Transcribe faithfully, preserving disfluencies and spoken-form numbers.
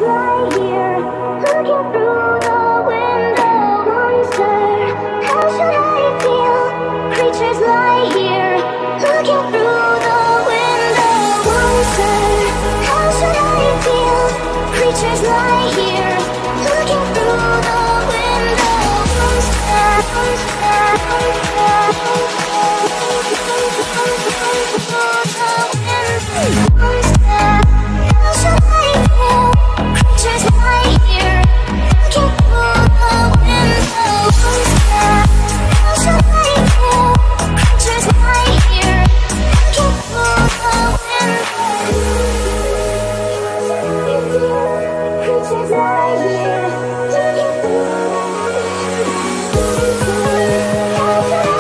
lie here, looking through the window. Monster, how should I feel? Creatures lie here, looking through the window. Monster, how should I feel? Creatures lie